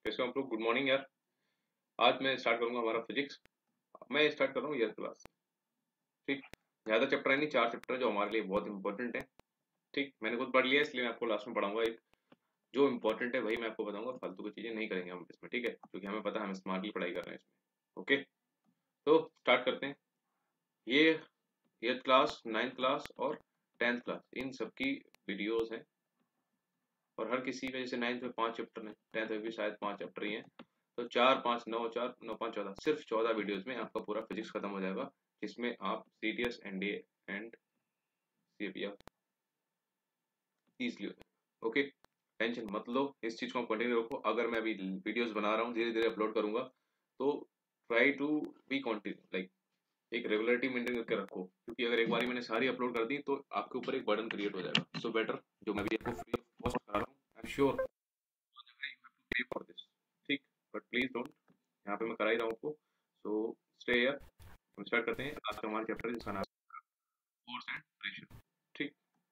कैसे हो आप लोग? गुड मॉर्निंग यार। आज मैं स्टार्ट करूंगा हमारा फिजिक्स। मैं स्टार्ट कर रहा हूँ ईयर क्लास। ठीक। ज़्यादा चैप्टर है नहीं, 4 चैप्टर है जो हमारे लिए बहुत इंपॉर्टेंट है। ठीक, मैंने खुद पढ़ लिया है, इसलिए मैं आपको लास्ट में पढ़ाऊंगा। एक जो इंपॉर्टेंट है वही मैं आपको बताऊंगा, फालतू की चीज़ें नहीं करेंगे हम इसमें, ठीक है? क्योंकि हमें पता है हम स्मार्टली पढ़ाई कर रहे हैं इसमें। ओके, तो स्टार्ट करते हैं। ये ईयर क्लास, 9th क्लास और 10th क्लास, इन सबकी वीडियोज़ हैं। और हर किसी का, जैसे 9th में 5 चैप्टर हैं, 10th में भी शायद 5 चैप्टर ही हैं। तो 4 5 9 4 9 5 14, सिर्फ 14 वीडियोस में आपका पूरा फिजिक्स खत्म हो जाएगा, जिसमें आप CDS NDA and CAPF easily हो जाएगा। ओके, टेंशन मत लो, इस चीज को आप कंटिन्यू रखो। अगर मैं अभी वीडियोस बना रहा हूँ, धीरे धीरे अपलोड करूंगा, तो try to be continue, like एक रेगुलरिटी मेंटेन करके रखो, क्योंकि अगर एक बारी मैंने सारी अपलोड कर दी तो आपके ऊपर एक बर्डन क्रिएट हो जाएगा। सो बेटर, जो मैं भी आपको फ्री ऑफ कॉस्ट करा रहा हूँ, I am sure pay for this. ठीक, बट प्लीज डोंट, यहाँ पे मैं करा ही रहा हूँ आपको। So stay here. हम स्टार्ट करते हैं आज का हमारा चैप्टर, जिसका नाम फोर्स एंड प्रेशर। ठीक,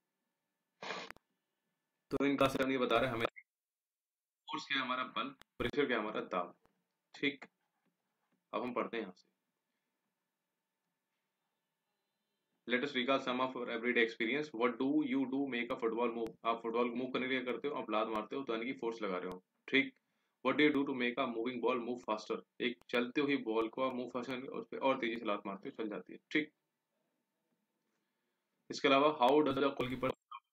तो इनका से हम ये बता रहे हैं हमें फोर्स क्या है हमारा बल, प्रेशर क्या है हमारा दाब। ठीक, अब हम पढ़ते हैं यहाँ से। Let us recall some of our everyday experience. What do you do make a football move? आप फुटबॉल मूव करने के लिए करते हो, आप लात मारते हो तो यानी कि फोर्स लगा रहे हो। ठीक। What do you do to make a moving ball move faster? एक चलते हुई बॉल को आप मूव फास्टर, उस पर और तेजी से लात मारते हो, चल जाती है। ठीक। इसके अलावा how does the goalkeeper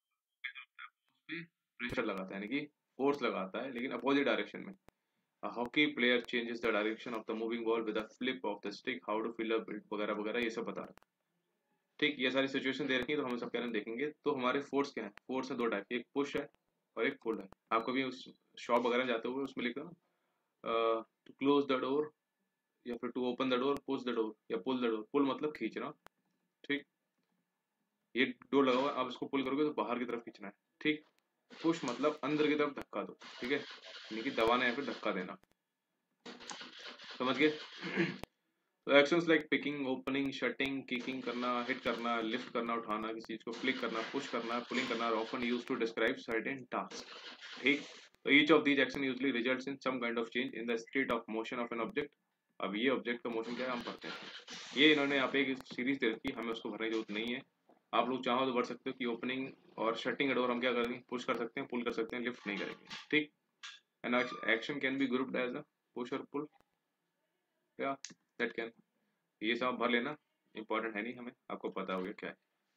pressure लगाता है, यानी कि फोर्स लगाता है, लेकिन अपोजिट डायरेक्शन में। A hockey player changes the direction of the moving ball with a flip of the stick. How to fill up it, वगैरह वगैरह, ये सब बता रहा है। ठीक, ये सारी सिचुएशन दे रखी है, तो हम सब क्या देखेंगे। तो हमारे फोर्स क्या है? फोर्स है दो टाइप के, एक पुश है और एक पुल है। आप कभी उस शॉप वगैरह जाते हुए उसमें लिखा ना, टू क्लोज द डोर, या फिर to open the door, push the door, या पुल द डोर। पुल मतलब खींचना। ठीक, ये डोर लगा हुआ है, आप इसको पुल करोगे तो बाहर की तरफ खींचना है। ठीक। पुश मतलब अंदर की तरफ धक्का दो। ठीक है, यानी कि दबाना या फिर धक्का देना। समझ गए? तो actions like picking, opening, shutting, kicking करना, हिट करना, लिफ्ट करना, उठाना किसी चीज को, फ्लिक करना, पुश करना, पुलिंग करना, are often used to describe certain task. ठीक। तो each of these action usually results in some kind of change in the state of motion of an object. अब ये ऑब्जेक्ट का मोशन क्या है हम पढ़ते हैं। ये इन्होंने यहाँ पे एक सीरीज दे रखी है, हमें उसको भरने की जरूरत नहीं है। आप लोग चाहो तो भर सकते हो कि ओपनिंग और शटिंग डोर हम क्या करेंगे, पुश कर सकते हैं, पुल कर सकते हैं, लिफ्ट नहीं करेंगे। ठीक। An action can be grouped as a push और पुल, या दैट कैन, ये सब भर लेना, इंपॉर्टेंट है नहीं, हमें आपको पता होगा क्या है।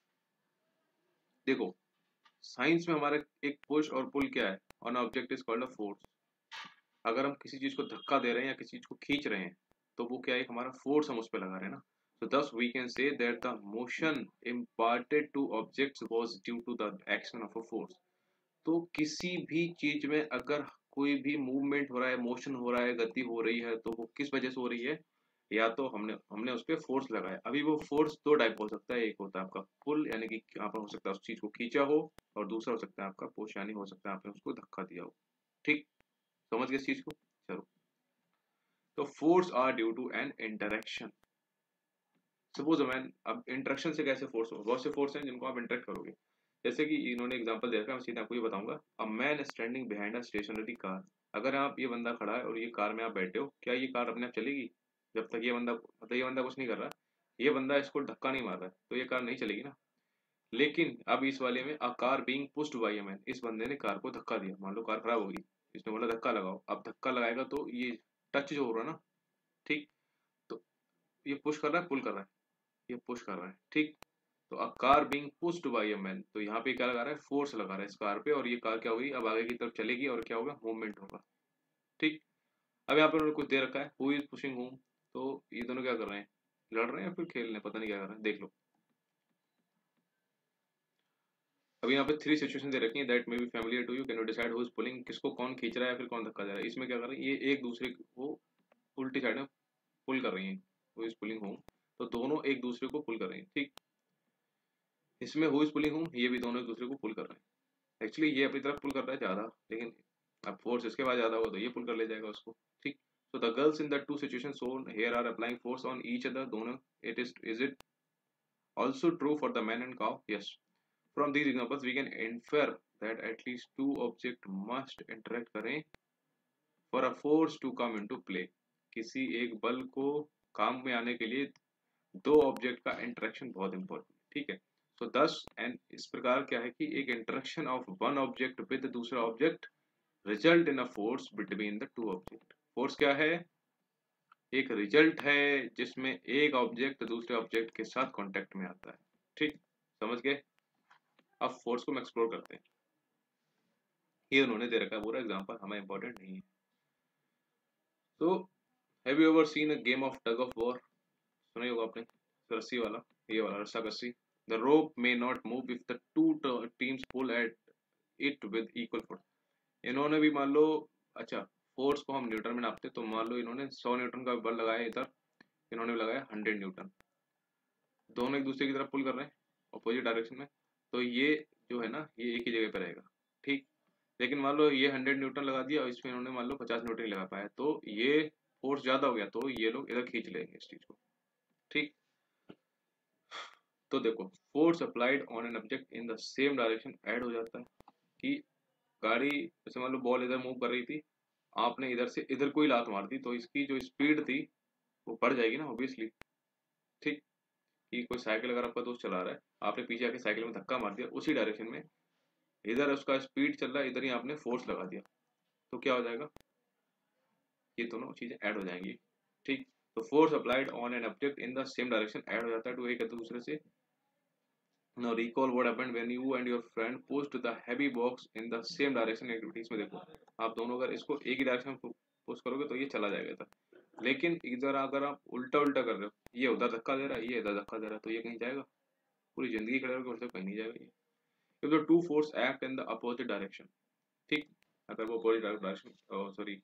देखो, साइंस में हमारे एक पुश और पुल क्या है, on object is called a force. अगर हम किसी चीज को धक्का दे रहे हैं या किसी चीज को खींच रहे हैं, तो वो क्या है, हमारा फोर्स हम उस पर लगा रहे हैं ना। so thus we can say that the motion imparted to objects was due to the action of a force। तो किसी भी चीज में अगर कोई भी मूवमेंट हो रहा है, मोशन हो रहा है, गति हो रही है, तो वो किस वजह से हो रही है? या तो हमने हमने उस पर फोर्स लगाया। अभी वो फोर्स दो टाइप हो सकता है, एक होता है आपका पुल, यानी कि आपने हो सकता है उस चीज को खींचा हो, और दूसरा हो सकता है आपका पुश, यानी हो सकता है आपने उसको धक्का दिया हो। ठीक, समझ गए इस चीज को? चलो, तो force are due to an interaction. Suppose man, अब इंटरेक्शन से कैसे फोर्स हो? बहुत से फोर्स हैं जिनको आप इंटरेक्ट करोगे। जैसे कि इन्होंने एग्जांपल दे रखा है, मैं सीधा आपको ये बताऊंगा। A man standing behind a stationary car. अगर आप, ये बंदा खड़ा है और ये कार में आप बैठे हो, क्या ये कार अपने आप चलेगी? जब तक ये बंदा, मतलब ये बंदा कुछ नहीं कर रहा, ये बंदा इसको धक्का नहीं मार रहा है, तो ये कार नहीं चलेगी ना। लेकिन अब इस वाले में, a car being pushed by a man, इस बंदे ने कार को धक्का दिया, मान लो कार खराब होगी, इसने बोला धक्का लगाओ। अब धक्का लगाएगा तो ये टच जो हो रहा है ना, ठीक, तो ये पुश कर रहा है, पुल कर रहा है, ये पुश कर रहा है। ठीक। तो a car being pushed by a man, तो यहाँ पे क्या लगा रहा है, फोर्स लगा रहा है इस कार पे, और ये कार क्या होगी, अब आगे की तरफ चलेगी, और क्या होगा, मूवमेंट होगा। ठीक। अब यहाँ पे उन्होंने कुछ दे रखा है, हु इज पुशिंग होम। तो ये दोनों क्या कर रहे हैं, लड़ रहे हैं या फिर खेल रहे हैं, पता नहीं क्या कर रहे हैं, देख लो। अभी यहाँ पे 3 सिचुएशन दे रखी है, that may be familiar to you, can you decide who is pulling, किसको कौन खींच रहा है या फिर कौन धक्का दे रहा है। इसमें क्या कर रहे हैं, ये एक दूसरे को उल्टी साइड में पुल कर रही हैं, हु इज पुलिंग होम। तो दोनों एक दूसरे को पुल कर रहे हैं। ठीक। इसमें हु इज पुलिंग होम, ये भी दोनों एक दूसरे को पुल कर रहे हैं। एक्चुअली ये अपनी तरफ पुल कर रहा है ज्यादा, लेकिन अब फोर्स इसके बाद ज्यादा होगा तो ये पुल कर ले जाएगा उसको। ठीक। so the girls in the two situations shown here are applying force on each other, दोनों। it is it also true for the man and cow? Yes. From these examples we can infer that at least two objects must interact करें for a force to come into play, किसी एक बल को काम में आने के लिए दो ऑब्जेक्ट का इंटरेक्शन बहुत इंपॉर्टेंट, ठीक है। सो दस एंड इस प्रकार क्या है कि एक interaction of one object with दूसरा object result in a force between the two object. Force क्या है? एक रिजल्ट है जिसमें एक ऑब्जेक्ट दूसरे ऑब्जेक्ट के साथ कांटेक्ट में आता है, ठीक, समझ गए। अब फोर्स को हम एक्सप्लोर करते हैं। ये उन्होंने दे रखा है पूरा एग्जांपल, हमें इंपॉर्टेंट नहीं है। तो have you ever seen a game of tug of war? सुना ही होगा आपने, रस्सी वाला, ये वाला रस्सा कस्सी। The rope may not move if the two teams pull at it with equal force. इन्होंने भी मान लो, अच्छा फोर्स को हम न्यूटन में नापते, तो मान लो इन्होंने 100 न्यूटन का बल लगाया इधर, इन्होंने भी लगाया 100 न्यूटन, दोनों एक दूसरे की तरफ पुल कर रहे हैं अपोजिट डायरेक्शन में, तो ये जो है ना ये एक ही जगह पे रहेगा, ठीक। लेकिन मान लो ये 100 न्यूटन लगा दिया और इसमें इन्होंने मान लो 50 न्यूटन ही लगा पाया, तो ये फोर्स ज्यादा हो गया, तो ये लोग इधर खींच लेंगे इस चीज को, ठीक। तो देखो force applied on an object in the same direction add हो जाता है कि गाड़ी जैसे मान लो बॉल इधर मूव कर रही थी, आपने इधर से इधर कोई लात मार दी, तो इसकी जो स्पीड थी वो बढ़ जाएगी ना ऑब्वियसली, ठीक। कि कोई साइकिल अगर आपका दोस्त चला रहा है, आपने पीछे आके साइकिल में धक्का मार दिया उसी डायरेक्शन में, इधर उसका स्पीड चल रहा है, इधर ही आपने फोर्स लगा दिया, तो क्या हो जाएगा, ये दोनों चीजें ऐड हो जाएंगी, ठीक। तो force applied on an object in the same direction add हो जाता है टू एक दूसरे से। Now recall what happened when you and your friend pushed the heavy box in the same direction activities में देखो, आप दोनों अगर इसको एक ही डायरेक्शन में पुश करोगे तो ये चला जाएगा इधर, लेकिन इधर अगर आप उल्टा उल्टा कर रहे हो, ये उधर धक्का दे रहा है, ये इधर धक्का दे रहा है, तो ये कहीं जाएगा, पूरी जिंदगी खड़े होकर तो कहीं नहीं जाएगा ये। If the two force act in the opposite direction, ठीक, अगर वो अपोजिट डायरेक्शन, सॉरी,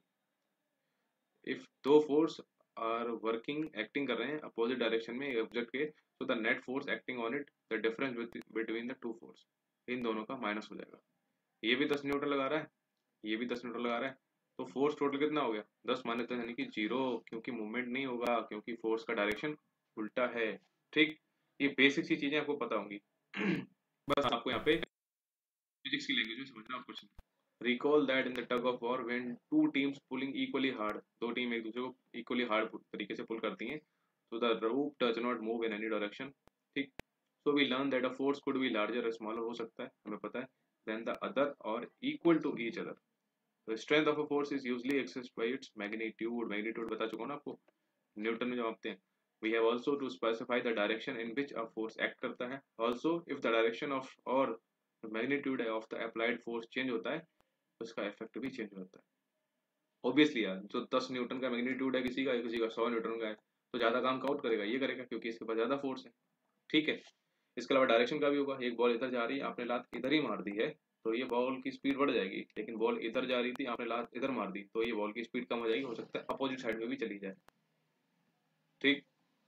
इफ दो फोर्स आर वर्किंग एक्टिंग कर रहे हैं अपोजिट डायरेक्शन में ऑब्जेक्ट के, तो the net force acting on it, the difference between the two force, इन दोनों का माइनस हो जाएगा। ये भी 10 न्यूटन लगा रहा है, ये भी 10 न्यूटन लगा रहा है, तो फोर्स टोटल कितना हो गया 10 माइनस 10 यानी कि 0, क्योंकि मूवमेंट नहीं होगा, क्योंकि फोर्स का डायरेक्शन उल्टा है, ठीक। ये बेसिक सी चीजें आपको पता होंगी बस आपको यहाँ पे फिजिक्स की लैंग्वेज में समझना आप कुछ। Recall that in the tug of war when two teams pulling equally hard, दो टीम एक दूसरे को equally hard तरीके से पुल करती हैं, so the rope does not move in any direction, ठीक। So we learn that a force could be larger or smaller, हो सकता है, हमें पता है, than the other or equal to each other. The strength of a force is usually expressed by its magnitude, magnitude बता चुका हूँ ना आपको, न्यूटन में जब मापते हैं। We have also to specify the direction in which a force act करता है, also if the direction of or the magnitude of the applied force change होता है, उसका इफेक्ट भी चेंज होता है। ऑब्वियसली यार, जो 10 न्यूटन का मैग्नीट्यूड है किसी का 100 न्यूटन का है, तो ज्यादा काम काउंट करेगा, ये करेगा क्योंकि इसके पास ज्यादा फोर्स है, ठीक है। इसके अलावा डायरेक्शन का भी होगा, एक बॉल इधर जा रही है, आपने लात इधर ही मार दी है, तो ये बॉल की स्पीड बढ़ जाएगी, लेकिन बॉल इधर जा रही थी, आपने लात इधर मार दी, तो ये बॉल की स्पीड कम हो जाएगी, हो सकता है अपोजिट साइड में भी चली जाए, ठीक।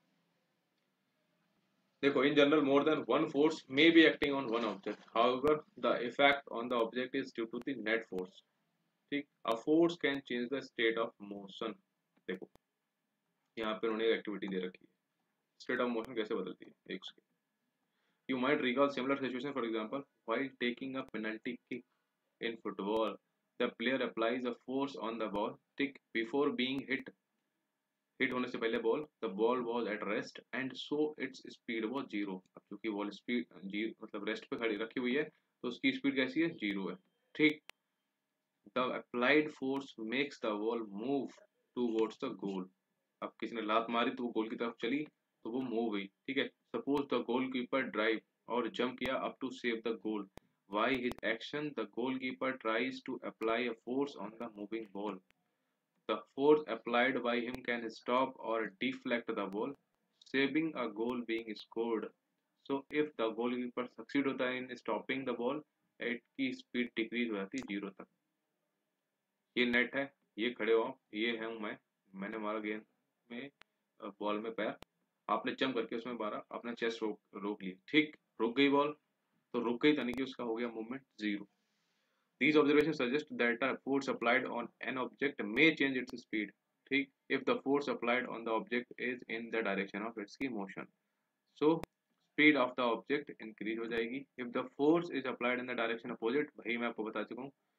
देखो in general more than one force may be acting on one object, however the effect on the object is due to the net force, ठीक। A force can change the state of motion, देखो यहाँ पे उन्होंने एक activity दे रखी है, state of motion कैसे बदलती है एक second. You might recall similar situation, for example while taking a penalty kick in football, the player applies a force on the ball, ठीक, बिफोर बीइंग हिट होने से पहले the ball was at rest and so its speed was zero. अब चूंकि ball speed मतलब rest पे खड़ी रखी हुई है, तो उसकी स्पीड कैसी है, जीरो है, ठीक। The applied force makes the ball move towards the goal, अब किसी ने लात मारी तो वो गोल की तरफ चली, तो वो मूव गई, ठीक है। सपोज द गोलकीपर ड्राइव और जंप किया up to save the goal, why his action the goalkeeper tries to apply a force on the moving ball, the force applied by him can stop or deflect the ball, saving a goal being scored. So if the goalkeeper succeed होता है in stopping the ball, at की speed decrease हो जाती है zero तक। ये net है, ये खड़े हो आप, ये है मैंने मारा गेंद में, बॉल में पैर, आपने जंप करके उसमें मारा, अपना चेस्ट रोक लिया, ठीक, रुक गई बॉल, तो रुक गई यानी कि उसका हो गया movement zero. These observations suggest that a force applied on an object may change its speed, ठीक, if the force applied on the object is in the direction of its motion. So speed of the object increase हो जाएगी। If the force is applied in the direction opposite, वही मैं आपको बता चुका हूँ,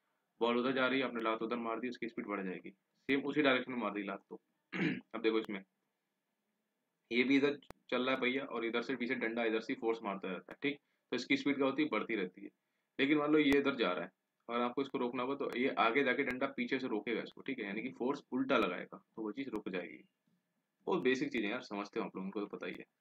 ball उधर जा रही है, आपने लात उधर मार दी, उसकी स्पीड बढ़ जाएगी। सेम उसी डायरेक्शन में मार दी लात तो अब देखो इसमें ये भी इधर चल रहा है पहिया और इधर से पीछे डंडा इधर से फोर्स मारता रहता है, ठीक। तो इसकी स्पीड क्या होती है, बढ़ती रहती है। लेकिन मान लो ये इधर जा रहा है और आपको इसको रोकना होगा, तो ये आगे जाके डंडा पीछे से रोकेगा इसको, ठीक है, यानी कि फोर्स उल्टा लगाएगा, तो वो चीज रुक जाएगी। बहुत बेसिक चीजें यार, समझते हो आप लोग, उनको तो पता ही है।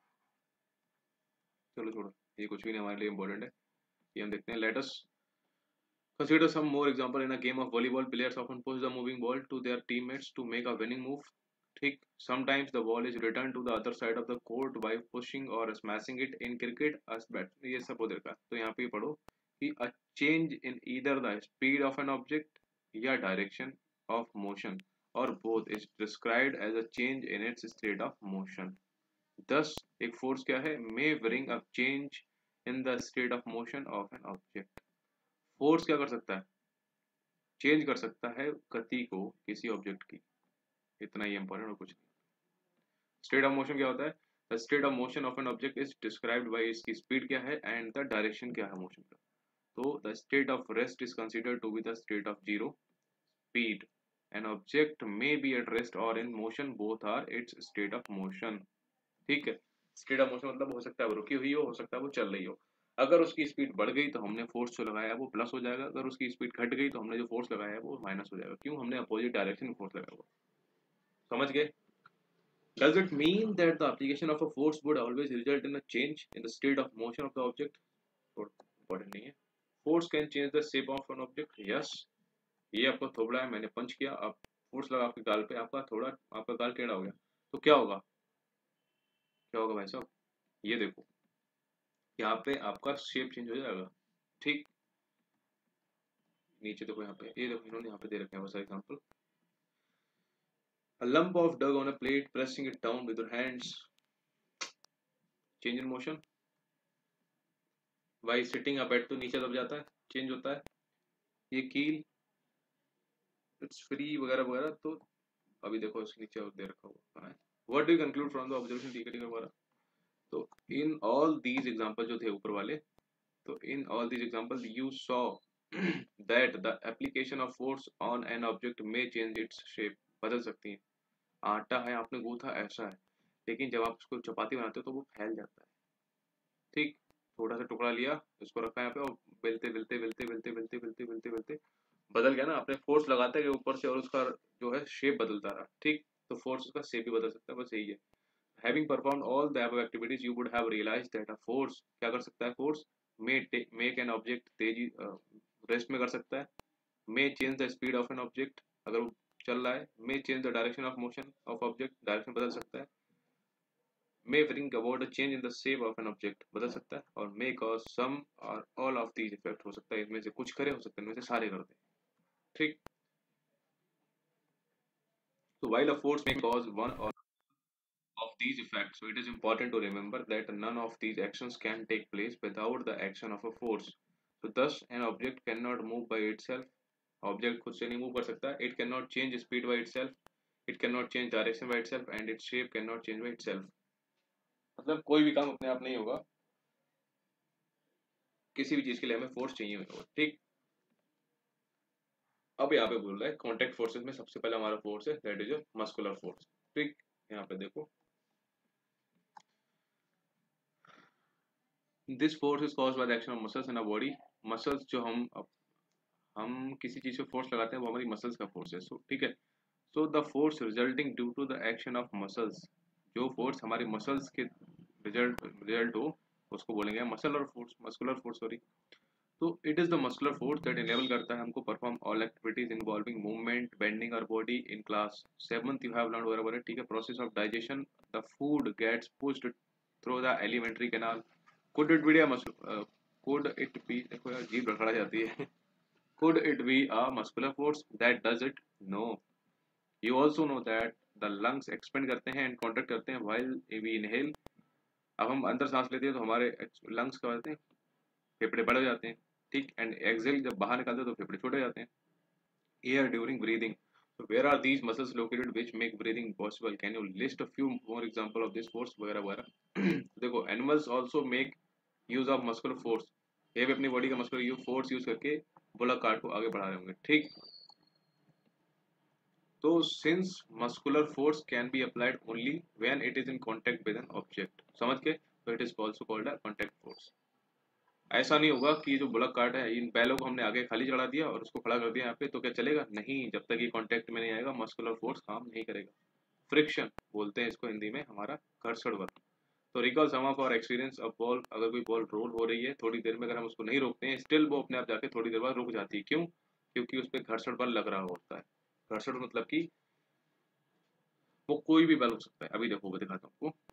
चलो छोड़ो, ये कुछ भी नहीं हमारे लिए इम्पोर्टेंट है। ये हम देखते हैं। Let us consider some more example. In a game of volleyball, players often push the moving ball to their teammates to make a winning move. ठीक, sometimes the ball is returned to the other side of the court by pushing or smashing it. In cricket, as bat ये सब हो देखा। तो यहाँ पे पढ़ो कि a change in either the speed of an object या direction of motion or both is described as a change in its state of motion. Thus, एक force क्या है, may bring a change in the state of motion of an object. Force क्या कर सकता है, change कर सकता है गति को किसी ऑब्जेक्ट की, इतना ही इंपॉर्टेंट और कुछ नहीं। स्टेट ऑफ मोशन क्या होता है, the state of motion of an object is described by इसकी स्पीड क्या है एंड द डायरेक्शन क्या है मोशन का। तो the state of rest is considered to be the state of zero speed. An object may be at rest और in motion, both are its state of motion. ठीक है, state of motion मतलब हो सकता है वो रुकी हुई हो सकता है वो चल रही हो। अगर उसकी स्पीड बढ़ गई तो हमने फोर्स जो लगाया है वो प्लस हो जाएगा, अगर उसकी स्पीड घट गई तो हमने जो फोर्स लगाया है वो माइनस हो जाएगा। क्यों, हमने अपोजिट डायरेक्शन में फोर्स लगाया हुआ। समझ गए? Does it mean that the application of a force would always result in a change in the state of motion of the object? Important नहीं है। Force can change the shape of an object. Yes. ये आपका थोबड़ा है, मैंने पंच किया, आप force लगा आपके गाल पे, आपका थोड़ा आपका गाल टेढ़ा हो गया, तो क्या होगा, क्या होगा भाई साहब, ये देखो यहाँ पे आपका शेप चेंज हो जाएगा। ठीक, नीचे देखो यहाँ पे, ये देखो इन्होंने यहाँ पे दे रखे हैं वैसा example. A lump of dug on a plate, pressing it down with your hands. Change in motion. By sitting up at तो नीचे दब जाता है, चेंज होता है। ये कील इट्स फ्री वगैरह वगैरह, तो अभी देखो इसके नीचे दे रखा हुआ है। What do you conclude from the observation? ठीक है वगैरह। तो in all these examples जो थे ऊपर वाले, तो in all these examples you saw that the application of force on an object may change its shape. बदल सकती है। आटा है आपने गूथा ऐसा है, लेकिन जब आप उसको चपाती बनाते हो तो वो फैल जाता है। ठीक, थोड़ा सा टुकड़ा लिया, उसको रखा यहाँ पे और बेलते बेलते बेलते बेलते बेलते बेलते बेलते बेलते बदल गया ना, आपने फोर्स लगाते गए ऊपर से और उसका जो है शेप बदलता रहा। ठीक, तो फोर्स उसका शेप भी बदल सकता है, बस यही है। Having performed all the above activities, you would have realized that a force क्या कर सकता है, फोर्स make an object तेजी रेस्ट में कर सकता है, may change the speed of an object अगर वो चल रहा है, may change the direction of motion of object direction बदल सकता है, may bring about a change in the shape of an object बदल सकता है, और may cause some or all of these effect हो सकता है, इनमें से कुछ करे, हो सकता है इनमें से सारे कर दे। ठीक, तो while a force may cause one or of these effects, so it is important to remember that none of these actions can take place without the action of a force. So thus an object cannot move by itself, object खुद से नहीं move कर सकता, it cannot change speed by itself, it cannot change direction by itself, and its shape cannot change by itself. मतलब कोई भी काम अपने आप नहीं होगा, किसी भी चीज के लिए हमें फोर्स चाहिए होगा। ठीक, अब यहाँ पे बोल रहा है कॉन्टैक्ट फोर्सेस में सबसे पहला हमारा फोर्स है दैट इज मस्कुलर फोर्स। ठीक, यहाँ पे देखो this force is caused by the action of muscles in a body. Muscles जो हम किसी चीज पे फोर्स लगाते हैं वो हमारी मसल्स का फोर्स है। सो ठीक है, so the force resulting due to the action of muscles, जो फोर्स हमारे मसल्स के रिजल्ट हो उसको बोलेंगे muscular force, muscular force sorry. तो it is the muscular force that enable करता है हमको perform all activities involving movement bending और body. In class 7th you have learned वगैरह, ठीक है। Process of digestion, the food gets pushed through the alimentary canal. Could it be could it be, देखो यार जीभ रखड़ा जाती है could it be a muscular force that does it? No. You also know that the lungs expand करते हैं and contract करते हैं while we inhale. अब हम अंदर सांस लेते हैं तो हमारे लंग्स क्या होते हैं, फेफड़े बड़े हो जाते हैं। ठीक, एंड एक्सेल जब बाहर निकालते हैं तो फेफड़े छोटे हो जाते हैं। Air during breathing, so where are these muscles located which make breathing possible? Can you list a few more example of this force वगैरह वगैरह। देखो animals also make use of muscular force, ये भी अपनी बॉडी का muscular force use करके bullock cart को आगे बढ़ा रहे होंगे, ठीक। तो since muscular force can be applied only when it is in contact with an object, समझ के, तो it is also called a contact force. ऐसा नहीं होगा कि जो बुलक कार्ट है इन बैलों को हमने आगे खाली चढ़ा दिया और उसको खड़ा कर दिया यहाँ पे, तो क्या चलेगा? नहीं, जब तक ये कांटेक्ट में नहीं आएगा मस्कुलर फोर्स काम नहीं करेगा। फ्रिक्शन बोलते हैं इसको हिंदी में, हमारा घर्षण बल। तो recall some of our experience, अब बॉल, अगर कोई बॉल रोल हो रही है थोड़ी देर में, अगर हम उसको नहीं रोकते हैं स्टिल वो अपने आप जाके थोड़ी देर बाद रुक जाती है। क्यों? क्योंकि उस पर घर्षण बल लग रहा होता है। घर्षण मतलब कि वो कोई भी बल हो सकता है। अभी देखो मैं दिखाता हूँ आपको।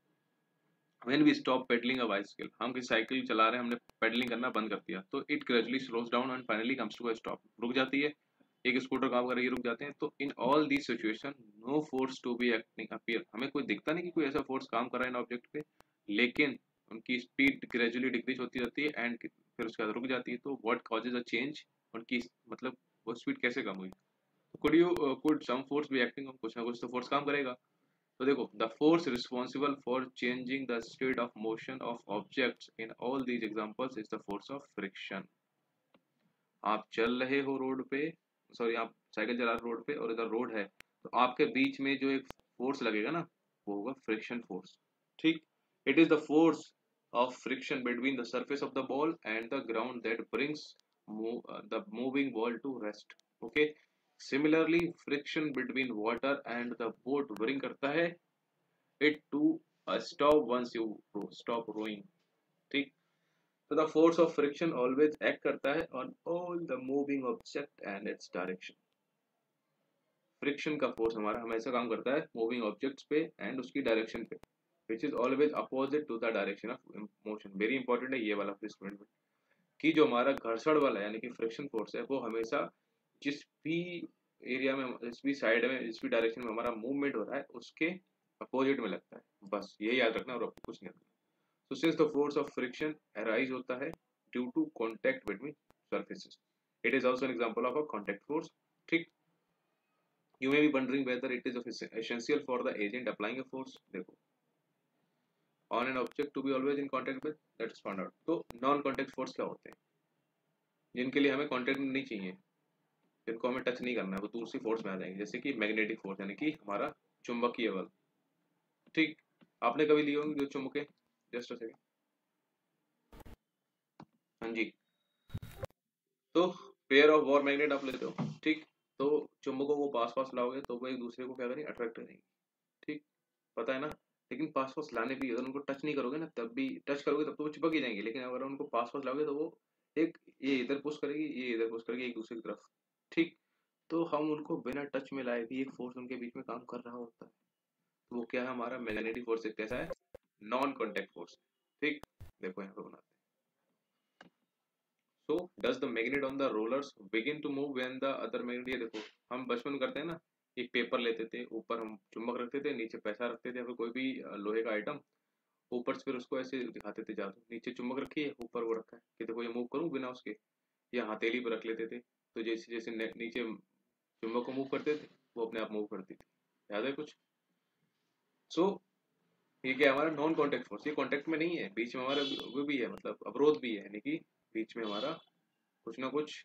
When we stop pedaling a bicycle, हम किसी साइकिल चला रहे हैं, हमने पेडलिंग करना बंद कर दिया, तो it gradually slows down and finally comes to a stop, रुक जाती है। एक स्कूटर काम कर रही है, रुक जाते हैं। तो in all the situation no force to be acting appear, हमें कोई दिखता नहीं कि कोई ऐसा फोर्स काम कर रहा है इन ऑब्जेक्ट पे, लेकिन उनकी स्पीड ग्रेजुअली डिक्रीज होती जाती है एंड फिर उसके बाद रुक जाती है। तो व्हाट कॉजेज अ चेंज, उनकी मतलब वो स्पीड कैसे कम हुई? Could some force be acting, कुछ ना कुछ तो फोर्स काम करेगा। तो देखो, the force responsible for changing the state of motion of objects in all these examples is the force of friction. आप चल रहे हो रोड पे, सॉरी आप साइकिल चला रहे हो रोड पे और इधर रोड है, तो आपके बीच में जो एक फोर्स लगेगा ना, वो होगा फ्रिक्शन फोर्स, ठीक। It is the force of friction between the surface of the ball and the ground that brings the moving ball to rest, okay. Similarly friction between water and the boat bring करता है it to a stop once you stop rowing, ठीक। तो the force of friction always act करता है on all the moving object and its direction. Friction का force हमारा हमेशा काम करता है मूविंग ऑब्जेक्ट्स पे एंड उसकी डायरेक्शन पे, which is always opposite to the direction of motion. Very important है ये वाला स्टेटमेंट कि जो हमारा घर्षण वाला यानी कि फ्रिक्शन फोर्स है, वो हमेशा जिस भी एरिया में, जिस भी साइड में, जिस भी डायरेक्शन में हमारा मूवमेंट हो रहा है उसके अपोजिट में लगता है। बस ये याद रखना और आपको कुछ नहीं रखना। So since the force of friction arise होता है due to contact between surfaces, it is also an example of a contact force, ठीक। You may be wondering whether it is essential for the agent applying a force, देखो, on an object to be always in contact with, let's find out। तो non contact force क्या होते हैं? जिनके लिए हमें contact नहीं चाहिए, जिनको हमें टच नहीं करना है, वो दूसरी फोर्स में आ जाएंगे, जैसे कि मैग्नेटिक फोर्स यानी कि हमारा चुंबकीय बल, ठीक। आपने कभी लिए होंगे जो चुंबक, जस्ट अ सेकंड, हाँ जी। तो पेयर ऑफ वॉर मैग्नेट आप लेते हो, ठीक। तो चुंबकों को पास पास लाओगे तो वो एक दूसरे को क्या करेंगे? अट्रैक्ट करेंगे, ठीक, पता है ना। लेकिन पास पास लाने भी, अगर उनको टच नहीं करोगे ना, तब भी टच करोगे तब तो वो चिपक ही जाएंगे, लेकिन अगर उनको पास पास लाओगे तो वो एक, ये इधर पुश करेगी, ये इधर पुश करेगी एक दूसरे की तरफ, ठीक। तो हम उनको बिना टच में लाए भी एक फोर्स उनके बीच में काम कर रहा होता है, तो वो क्या है? हमारा मैग्नेटिक फोर्स। एक कैसा है? नॉन कॉन्टेक्ट फोर्स, ठीक। देखो यहाँ पे बनाते हैं। So does the magnet on the rollers begin to move when the other magnet, ये देखो हम बचपन में करते हैं ना, एक पेपर लेते थे, ऊपर हम चुम्बक रखते थे, नीचे पैसा रखते थे या फिर कोई भी लोहे का आइटम, ऊपर से फिर उसको ऐसे दिखाते थे, जादू, नीचे चुम्बक रखी है, ऊपर वो रखा है, कि देखो ये मूव करूँ बिना उसके, या हथेली पर रख लेते थे, तो जैसे जैसे नीचे चुम्बक को मूव करते थे वो अपने आप मूव करती थी, याद है कुछ? सो ये क्या हमारा नॉन कॉन्टेक्ट फोर्स, ये कॉन्टेक्ट में नहीं है, बीच में हमारा वो भी है, मतलब अवरोध भी है, यानी कि बीच में हमारा कुछ ना कुछ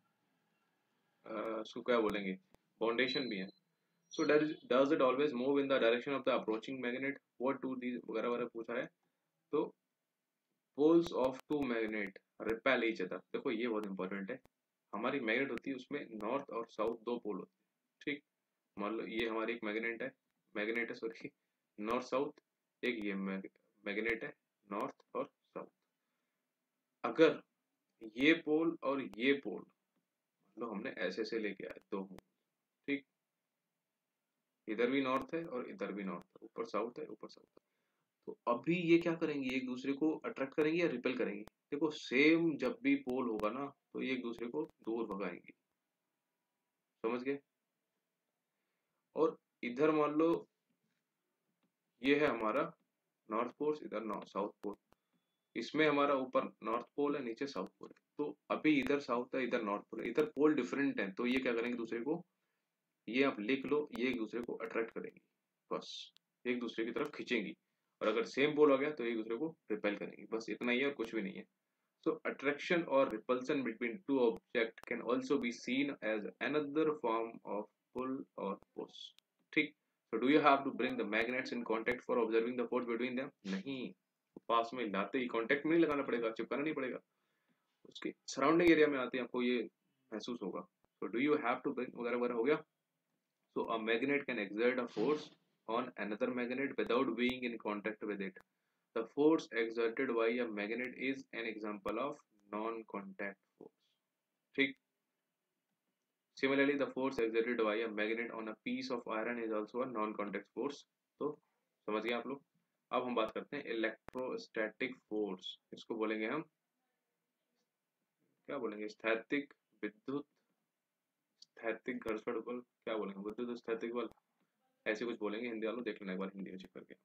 उसको क्या बोलेंगे, फाउंडेशन भी है। So does it always move in the direction of the approaching magnet, what do these वगैरह वगैरह पूछा है। तो poles of two magnet repel each other, देखो ये बहुत इंपॉर्टेंट है। हमारी मैग्नेट होती है उसमें नॉर्थ और साउथ दो पोल होते हैं, ठीक। मान लो ये हमारी एक मैग्नेट है सॉरी, नॉर्थ साउथ, एक ये मैग्नेट है नॉर्थ और साउथ। अगर ये पोल और ये पोल मतलब हमने ऐसे से लेके आए दो, ठीक, इधर भी नॉर्थ है और इधर भी नॉर्थ है, ऊपर साउथ है, ऊपर साउथ है, तो अभी ये क्या करेंगे? एक दूसरे को अट्रैक्ट करेंगे या रिपेल करेंगे? देखो सेम जब भी पोल होगा ना, तो ये एक दूसरे को दूर भगाएंगे, समझ गए। और इधर मान लो ये है हमारा नॉर्थ पोल, इधर साउथ पोल, इसमें हमारा ऊपर नॉर्थ पोल है, नीचे साउथ पोल है, तो अभी इधर साउथ है, इधर नॉर्थ पोल है, इधर पोल डिफरेंट है, तो ये क्या करेंगे दूसरे को, ये आप लिख लो, ये एक दूसरे को अट्रैक्ट करेंगी, बस एक दूसरे की तरफ खींचेंगी। और अगर सेम पोल हो गया तो एक दूसरे को रिपेल करेंगी, बस इतना ही है और कुछ भी नहीं है। So attraction or repulsion between two objects can also be seen as another form of pull or push. ठीक. So do you have to bring the magnets in contact for observing the force between them? नहीं, पास में लाते ही contact में नहीं लगाना पड़ेगा, चिपकाना नहीं पड़ेगा, उसके सराउंडिंग एरिया में आते ही आपको ये महसूस होगा. So do you have to bring वगैरह वगैरह हो गया. So a magnet can exert a force on another magnet without being in contact with it. The force exerted by a magnet is an example of non-contact force. ठीक. Similarly, the force exerted by a magnet on a piece of iron is also a non-contact force. तो समझ गए आप लोग. अब हम बात करते हैं इलेक्ट्रोस्टैटिक फोर्स. इसको बोलेंगे हम, क्या बोलेंगे, स्थैतिक विद्युत, स्थैतिक घर्षण बल, क्या बोलेंगे, विद्युत स्थैतिक बल, ऐसे कुछ बोलेंगे. हिंदी वालों देख लेना एक बार हिंदी में चेक करके.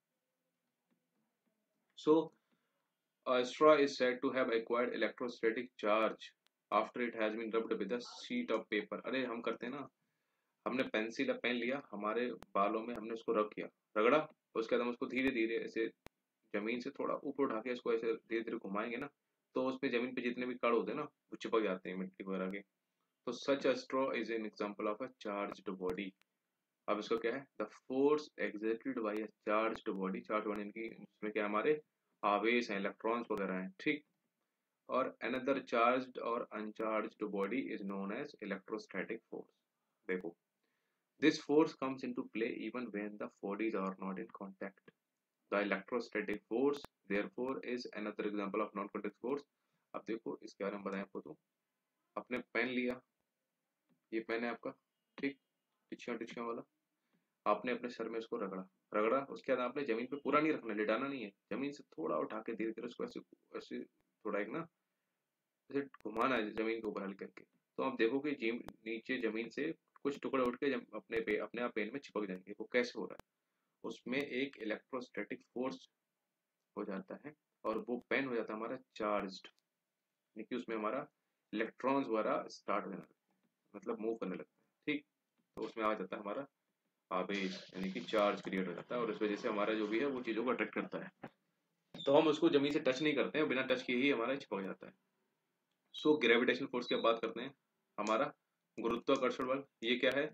So a straw is said to have acquired electrostatic charge after it has been rubbed with a sheet of paper. अरे हम करते हैं ना, हमने पेंसिल या पेन लिया, हमारे बालों में हमने उसको रब किया, रगड़ा, उसके बाद हम उसको धीरे धीरे ऐसे जमीन से थोड़ा ऊपर उठा के इसको ऐसे धीरे धीरे घुमाएंगे ना, तो उसमें जमीन पे जितने भी कण होते हैं ना वो चिपक जाते हैं मिट्टी वगैरह के. तो such a straw is an example of a charged body. अब इसको क्या है, the force exerted by a charged body. Charge body इनकी, इसमें क्या हमारे आवेश हैं, इलेक्ट्रॉन्स वगैरह हैं. ठीक. और अनदर चार्ज्ड और uncharged body is known as electrostatic force. देखो, this force comes into play even when the bodies are not in contact. The electrostatic force therefore is another example of non-contact force. अब देखो इसके बारे में बताएं आपको. तो आपने पेन लिया, ये पेन है आपका, ठीक, टिचिया टिचिया वाला, आपने अपने सर में इसको रगड़ा, रगड़ा, उसके बाद आपने जमीन पे पूरा नहीं रखना, लेटाना नहीं है, जमीन से थोड़ा उठा के धीरे धीरे उसको ऐसे ऐसे थोड़ा एक ना ऐसे घुमाना है जमीन के ऊपर हल्के करके. तो आप देखो कि नीचे जमीन से कुछ टुकड़े उठ के अपने आप पेन में चिपक जाएंगे. वो कैसे हो रहा है, उसमें एक इलेक्ट्रोस्टैटिक फोर्स हो जाता है और वो पेन हो जाता है हमारा चार्ज्ड, यानी कि उसमें हमारा इलेक्ट्रॉन्स वगैरह स्टार्ट होने लगते हैं, मतलब मूव करने लगते हैं. ठीक. तो उसमें आ जाता है हमारा आवेश, यानी कि चार्ज क्रिएट हो जाता है और इस वजह से हमारा जो भी है वो चीज़ों को अट्रैक्ट करता है. तो हम उसको जमीन से टच नहीं करते हैं, बिना टच किए ही हमारा चिपक जाता है. सो ग्रेविटेशनल फोर्स की बात करते हैं. हमारा गुरुत्वाकर्षण बल, ये क्या है,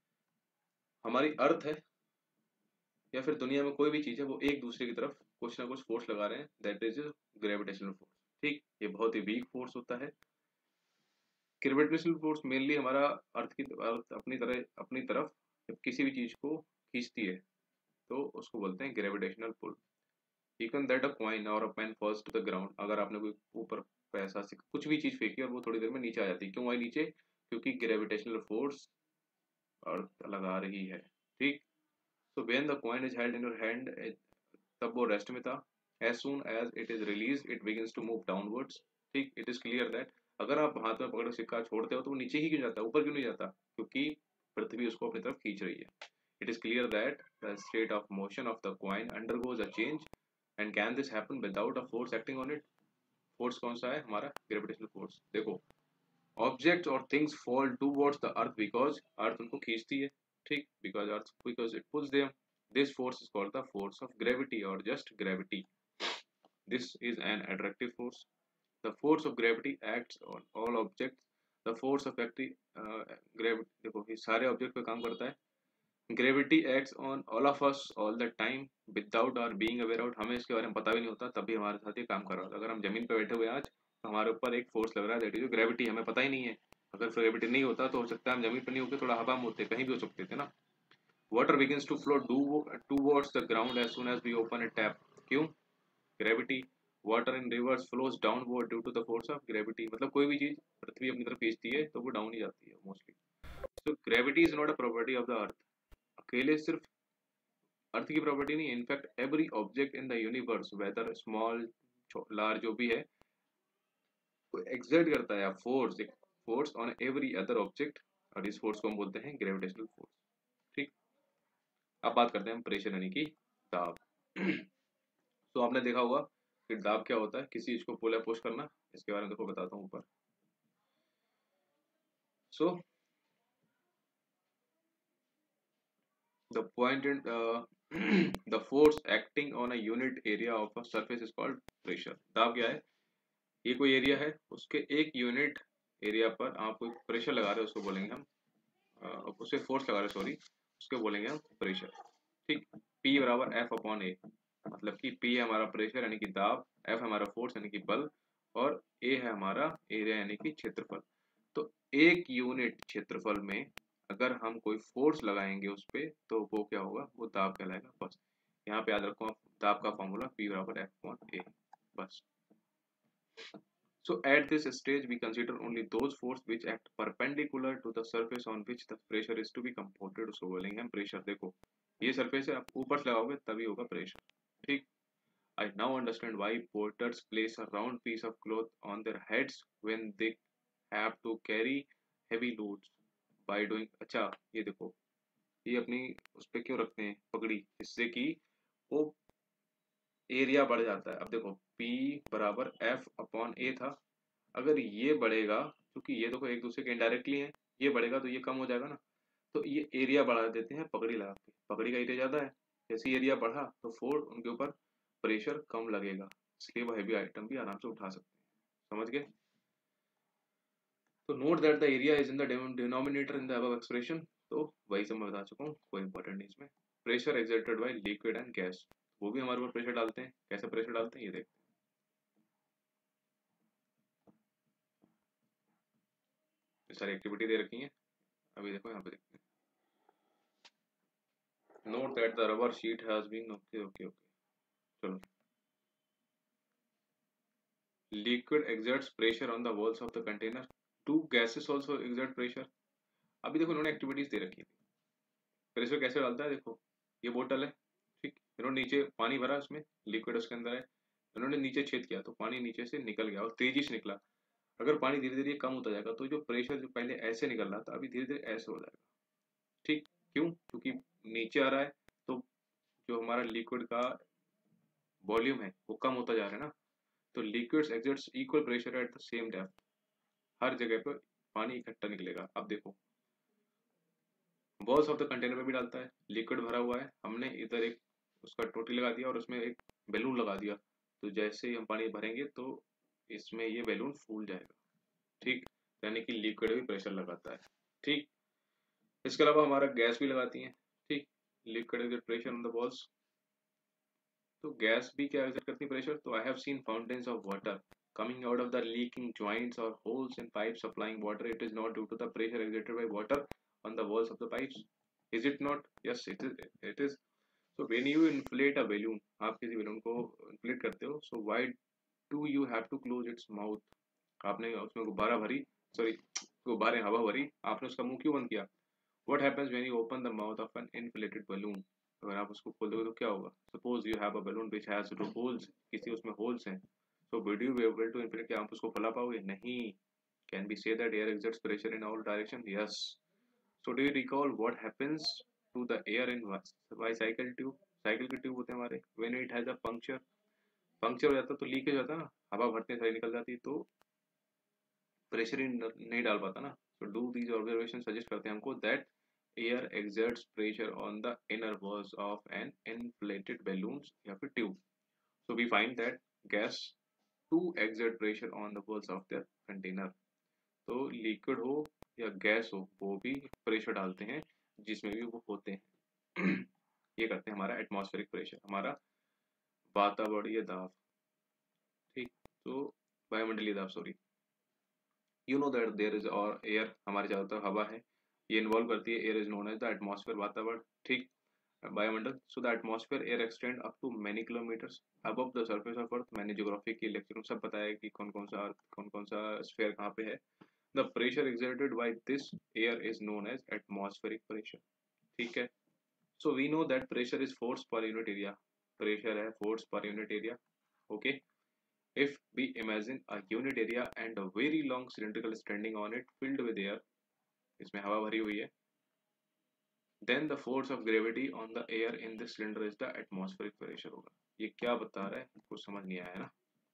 हमारी अर्थ है या फिर दुनिया में कोई भी चीज है, वो एक दूसरे की तरफ कुछ ना कुछ फोर्स लगा रहे हैं, दैट इज ग्रेविटेशनल फोर्स. ठीक. ये बहुत ही वीक फोर्स होता है. ग्रेविटेशनल फोर्स मेनली हमारा अर्थ अपनी तरफ जब किसी भी चीज को खींचती है तो उसको बोलते हैं gravitational pull. You can that a coin or a pen falls to the ground. अगर आपने कोई ऊपर पैसा से कुछ भी चीज फेंकी और वो थोड़ी देर में नीचे आ जाती है, क्यों आई नीचे, क्योंकि ग्रेविटेशनल फोर्स अर्थ लगा रही है. ठीक. So when the coin is held in your hand, तब वो रेस्ट में था. As soon as it is release it begins to move downwards. ठीक. इट इज क्लियर दैट अगर आप हाथ में पकड़ सिक्का छोड़ते हो तो वो नीचे ही क्यों जाता है, ऊपर क्यों नहीं जाता, क्योंकि पृथ्वी उसको अपनी तरफ खींच रही है. It is clear that the state of motion of the coin undergoes a change. And can this happen without a force acting on it. Force कौन सा है, हमारा ग्रेविटेशनल फोर्स. देखो, ऑब्जेक्ट्स और things fall towards the earth because earth उनको खींचती है. ठीक. Because it pulls them. This force is called the force of gravity और just gravity. This is an attractive force. The force of gravity acts on all objects. The force of gravity, देखो ये सारे object पे काम करता है. Gravity acts on all of us all the time without our being aware out. हमें इसके बारे में पता भी नहीं होता, तभी हमारे साथ ये काम कर रहा होता है. अगर हम जमीन पे बैठे हुए आज तो हमारे ऊपर एक फोर्स लग रहा है, दैट इज ग्रेविटी, हमें पता ही नहीं है. अगर ग्रेविटी नहीं होता तो हो सकता है हम जमीन पर नहीं होकर थोड़ा हवा में होते, कहीं भी हो सकते थे ना. Water begins to flow towards the ground as soon as we open a tap. क्यों, gravity. Water in rivers flows downward due to the force of gravity. मतलब कोई भी चीज पृथ्वी अपनी तरफ खींचती है तो वो डाउन ही जाती है mostly. So gravity is not a property of the earth. अकेले सिर्फ अर्थ की प्रॉपर्टी नहीं है. In fact every object in the universe whether small large जो भी है, वो एक्सर्ट करता है force on every other object, और इस फोर्स को हम बोलते हैं ग्रेविटेशनल फोर्स. ठीक. अब बात करते हैं हम प्रेशर यानी कि दाब. तो आपने देखा होगा कि दाब क्या होता है, किसी चीज को पुल या पुश करना. इसके बारे में देखो बताता हूँ ऊपर. सो the point in the force acting on a unit area of a surface is called pressure. दाब क्या है, ये कोई एरिया है, उसके एक यूनिट एरिया पर आप कोई प्रेशर लगा रहे हो, उसको बोलेंगे हम उसे फोर्स लगा रहे, सॉरी, उसको बोलेंगे हम प्रेशर। ठीक, P बराबर F अपॉन ए, मतलब कि P है हमारा प्रेशर यानी कि दाब, F हमारा फोर्स यानी कि बल, और A है हमारा एरिया यानी कि क्षेत्रफल। तो एक यूनिट क्षेत्रफल में अगर हम कोई फोर्स लगाएंगे उस पे तो वो क्या होगा, वो दाब कहलाएगा। बस यहाँ पे याद रखो आप, दाब का फॉर्मूला P बराबर F अपॉन ए, बस। So at this stage we consider only those force which act perpendicular to the surface on which the pressure is to be computed। उसको बोलेंगे हम प्रेशर। देखो ये सरफेस है, आप ऊपर से लगाओगे तभी होगा प्रेशर। ठीक, I now understand why porters place a round piece of cloth on their heads when they have to carry heavy loads by doing। अच्छा ये देखो, ये अपनी उस पे क्यों रखते हैं पगड़ी, जिससे कि वो एरिया बढ़ जाता है। अब देखो P बराबर F अपॉन ए था, अगर ये बढ़ेगा, क्योंकि ये देखो एक दूसरे के इनडायरेक्टली है, ये बढ़ेगा तो ये कम हो जाएगा ना, तो ये एरिया बढ़ा देते हैं पगड़ी लगा के। पगड़ी का एरिया ज्यादा है, जैसे एरिया बढ़ा तो फोर्स उनके ऊपर प्रेशर कम लगेगा, इसलिए वो हैवी आइटम भी आराम से उठा सकते हैं। समझ गए? तो note that the area is in the denominator in the above expression. तो वही सब मैं बता चुका हूँ, कोई इंपॉर्टेंट नहीं इसमें। Pressure exerted by liquid and gas, वो भी हमारे ऊपर प्रेशर डालते हैं। कैसे प्रेशर डालते हैं ये देखते हैं। सारी एक्टिविटी दे रखी है, अभी देखो यहाँ पे देखते हैं। Note that the rubber sheet has been, okay okay okay, चलो। Liquid exerts pressure on the walls of the container, do gases also exert pressure। अभी देखो इन्होंने एक्टिविटीज दे रखी थी, प्रेशर कैसे डालता है। देखो ये बोतल है, ठीक, इन्होंने नीचे पानी भरा, उसमें लिक्विड उसके अंदर है, इन्होंने नीचे छेद किया तो पानी नीचे से निकल गया और तेजी से निकला। अगर पानी धीरे धीरे कम होता जाएगा तो जो प्रेशर जो पहले ऐसे निकल रहा था अभी धीरे धीरे ऐसे हो जाएगा। ठीक, क्यों? क्योंकि नीचे आ रहा है तो जो हमारा लिक्विड का वॉल्यूम है वो कम होता जा रहा है ना, तो liquids exerts equal pressure at the same depth, हर जगह पर पानी इकट्ठा निकलेगा। अब देखो वॉल्स ऑफ द कंटेनर में भी डालता है, लिक्विड भरा हुआ है, हमने इधर एक उसका टोटी लगा दिया और उसमें एक बैलून लगा दिया, तो जैसे ही हम पानी भरेंगे तो इसमें ये बैलून फूल जाएगा। ठीक, यानी कि लिक्विड भी प्रेशर लगाता है। ठीक, इसके अलावा हमारा गैस भी लगाती है। ठीक, liquid with pressure on the walls, तो गैस भी क्या एग्जर्ट करती है प्रेशर। तो I have seen fountains of water coming out of the leaking joints or holes in pipes supplying water। It is not due to the pressure exerted by water on the walls of the pipes, is it not? Yes, it is, it is। So when you inflate a balloon, आप किसी balloon को inflate करते हो, so why do you have to close its mouth। आपने उसमें गुब्बारा भरी, sorry गुब्बारे हवा भरी, आपने उसका मुंह क्यों बंद किया। What happens when you open the mouth of an inflated balloon। अगर आप उसको खोल दोगे तो क्या होगा। Suppose you have a balloon which has holes, किसी उसमें holes हैं, so would you be able to inflate, क्या आप उसको फैला पाओगे? नहीं। Can we say that air exerts pressure in all direction? Yes। So do you recall what happens to the air in bicycle tube? Cycle के tube होते हैं हमारे, when it has a puncture, puncture हो जाता है तो leak हो जाता है ना, हवा भरते हैं सारी निकल जाती है, तो प्रेशर ही नहीं डाल पाता ना। तो डू दीज ऑब्जर्वेशन सजेस्ट करते हैं हमको that air exerts pressure on the inner walls of an inflated balloons या फिर tube. So we find that gas to exert pressure on the walls of their container। तो liquid हो या gas हो वो भी प्रेशर डालते हैं, जिसमें भी वो होते हैं। ये करते हैं हमारा एटमॉस्फेरिक प्रेशर, हमारा वातावरणीय दाब। ठीक, तो वायुमंडलीय दाब, sorry. You know that there is और एयर, हमारे चारों तरफ हवा है, ये इन्वॉल्व करती है। Air is known as the atmosphere, वातावरण। ठीक, वायुमंडल। So the atmosphere air extend up to many kilometers above the surface of earth. मैंने ज्योग्राफी की लेक्चर में सब बताया कि कौन कौन सा स्फीयर कहाँ पे है। The pressure exerted by this air is known as atmospheric pressure। ठीक है, so we know that pressure is force per unit area। pressure है force per unit area। okay, if we imagine a unit area and a very long cylindrical standing on it filled with air, इसमें हवा भरी हुई है, then the force of gravity on the air in this cylinder is the atmospheric pressure होगा। ये क्या बता रहा है कुछ समझ नहीं आया ना।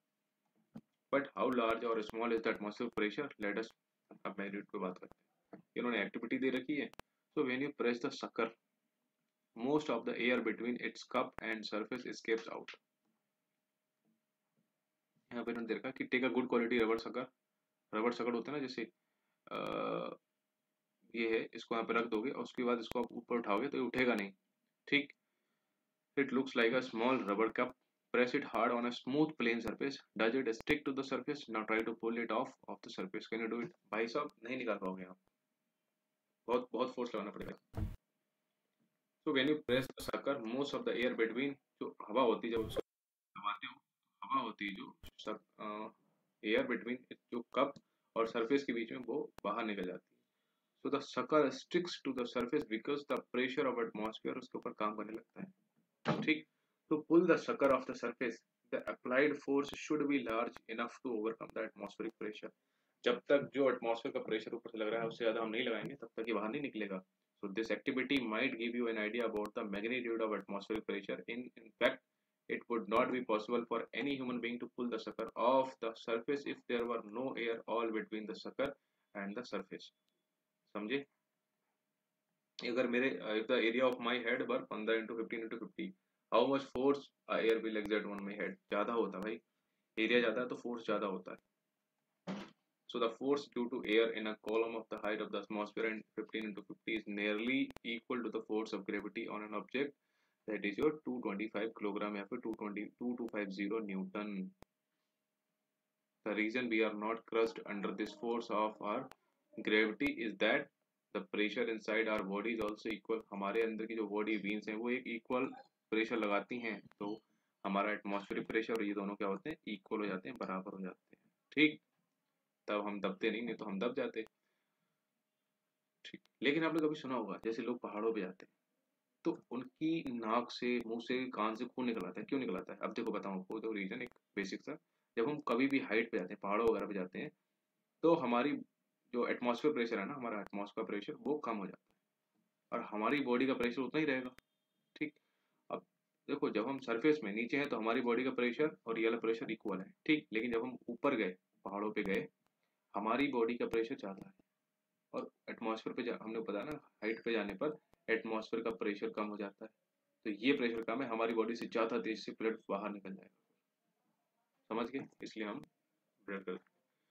but how large or small is the atmospheric pressure, let us अब मैग्नीट्यूड पे बात करते हैं। इन्होंने एक्टिविटी दे रखी है। so when you press the sucker, most of the air between its cup and surface escapes out। यहाँ पे उन्होंने देखा कि टेक अ गुड क्वालिटी रबड़ सकड़ होता है ना, जैसे ये है, इसको यहाँ पे रख दोगे और उसके बाद इसको आप ऊपर उठाओगे तो ये उठेगा नहीं, ठीक। It looks like a small rubber cup, press it hard on a smooth plane surface, does it stick to the surface, now try to pull it off the surface, can you do it? भाई साहब नहीं निकाल पाओगे आप, बहुत बहुत force लगाना पड़ेगा। So when you press the sucker, most of the air between, जो हवा होती है जब उसको दबाते हो, हवा होती है जो एयर बिटवीन जो कप और सरफेस के बीच में, वो बाहर निकल जाती है। So the sucker sticks to the surface because the pressure of atmosphere उसके ऊपर काम करने लगता है, ठीक। To pull the sucker off the surface, the applied force should be large enough to overcome the atmospheric pressure. जब तक जो एटमॉस्फेयर का प्रेशर ऊपर से लग रहा है उससे ज्यादा हम नहीं लगाएंगे तब तक ये बाहर नहीं निकलेगा। So this activity might give you an idea about the magnitude of atmospheric pressure. In fact, it would not be possible for any human being to pull the sucker off the surface if there were no air all between the sucker and the surface. समझे? अगर मेरे if the area of my head were 15 into 15 into 50, how much force air will exert on my head? ज़्यादा होता है भाई, area ज़्यादा है तो फोर्स ज़्यादा होता है। So the force due to air in a column of the height of the atmosphere and 15 into 50 is nearly equal to the force of gravity on an object, that is your 225 kilogram या फिर 2250 Newton. The reason we are not crushed under this force of our gravity is that the pressure inside our body is also equal. हमारे अंदर की जो body beans हैं वो एक equal pressure लगाती हैं, तो हमारा एटमॉस्फेरिक प्रेशर और ये दोनों क्या होते हैं, इक्वल हो जाते हैं, बराबर हो जाते हैं, ठीक। तब हम दबते नहीं तो हम दब जाते, ठीक। लेकिन आपने कभी सुना होगा जैसे लोग पहाड़ों पे जाते हैं तो उनकी नाक से, मुंह से, कान से खून निकल आता है, क्यों निकल आता है? अब देखो बताऊं आपको, तो रीजन एक बेसिक सा, जब हम कभी भी हाइट पे जाते हैं, पहाड़ों वगैरह पे जाते हैं, तो हमारी जो एटमॉस्फेयर प्रेशर है ना, हमारा एटमॉस्फेयर प्रेशर वो कम हो जाता है और हमारी बॉडी का प्रेशर उतना ही रहेगा, ठीक। अब देखो जब हम सरफेस में नीचे हैं तो हमारी बॉडी का प्रेशर और ये वाला प्रेशर इक्वल है, ठीक। लेकिन जब हम ऊपर गए, पहाड़ों पे गए, हमारी बॉडी का प्रेशर ज़्यादा है और एटमॉस्फेयर पे हमने बताया ना, हाइट पे जाने पर एटमॉस्फेयर का प्रेशर कम हो जाता है, तो ये प्रेशर कम है, हमारी बॉडी से ज़्यादा तेज से ब्लड बाहर निकल जाएगा, समझ गए? इसलिए हम ब्लड कर,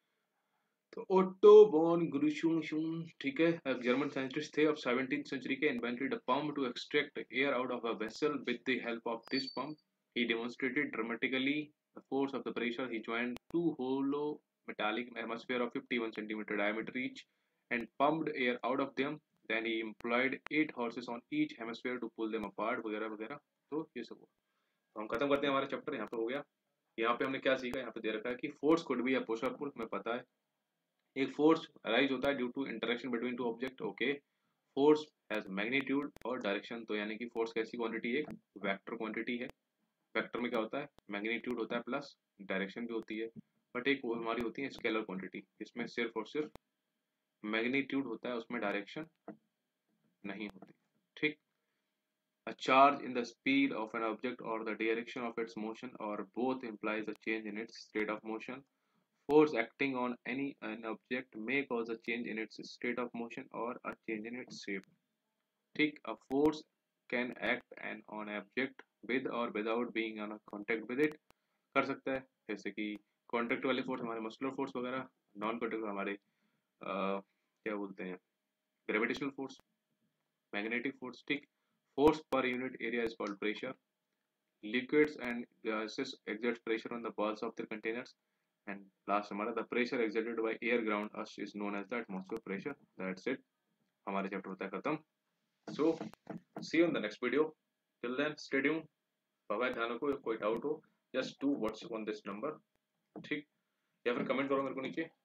तो ओटो बॉन ग्रुशुम, ठीक है, एक जर्मन साइंटिस्ट थे, अब 17th सेंचुरी के, invented a pump to extract air out of a vessel with the help of this pump. He demonstrated dramatically the force of the pressure. He joined two hollow metallic atmosphere of 51 centimeter diameter each and pumped air out of them. Then he employed 8 horses on each hemisphere to pull them apart, वगैरह वगैरह। तो ये सब हुआ, तो हम खत्म करते हैं हमारा चैप्टर, यहाँ पे हो गया। यहाँ पे हमने क्या सीखा, यहाँ पे दे रखा है कि force could be a push और पुल, हमें पता है। एक फोर्स अराइज होता है due to interaction between two object, okay. Force has magnitude और डायरेक्शन, तो यानी कि फोर्स कैसी क्वांटिटी है, एक वेक्टर क्वांटिटी है। वेक्टर में क्या होता है, मैग्नीट्यूड होता है प्लस डायरेक्शन भी होती है, बट एक वो हमारी होती है स्केलर क्वांटिटी, इसमें सिर्फ और सिर्फ मैग्नीट्यूड होता है, उसमें डायरेक्शन नहीं होती, ठीक। A charge in the speed of an object or the direction of its motion or both implies a change in its state of motion. Force acting on an object may cause a change in its state of motion or a change in its shape. ठीक, a force can act on an object with or without being on a contact with it, कर सकता है, जैसे कि contact वाले force हमारे muscular force वगैरह, non contact हमारे क्या बोलते हैं, ग्रेविटेशनल फोर्स, मैग्नेटिक फोर्स, ठीक। Force per unit area is called pressure. Liquids and gases exert pressure on the walls of their containers. And last हमारा the pressure exerted by air around us is known as the atmospheric pressure. That's it, हमारे chapter होता है खत्म। So see you in the next video. Till then stay tuned. Bye bye, ध्यान रखो, कोई doubt हो just do WhatsApp on this number, ठीक, या फिर कमेंट करो मेरे को नीचे।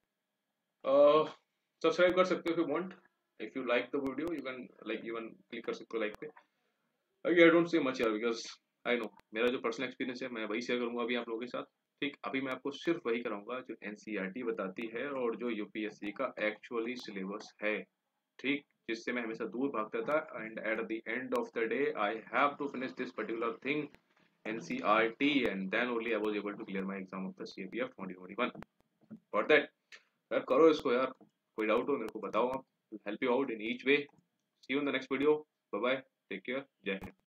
सब्सक्राइब कर सकते हो if you want, if you like the video you can like, even click कर सकते हो लाइक पे। अभी आई डोंट से मच यार, बिकॉज आई नो मेरा जो पर्सनल एक्सपीरियंस है मैं वही शेयर करूंगा अभी आप लोगों के साथ, ठीक। अभी मैं आपको सिर्फ वही कराऊंगा जो एनसीईआरटी बताती है और जो यूपीएससी का एक्चुअली सिलेबस है, ठीक, जिससे मैं हमेशा दूर भागता था। And at the end of the day I have to finish this particular thing NCERT and then only I was able to clear my exam of the CAPF 2021 for that. यार करो इसको यार, कोई डाउट हो मेरे को बताओ, आप help you out in each way. See you in the next video, bye bye, take care, जय हिंद।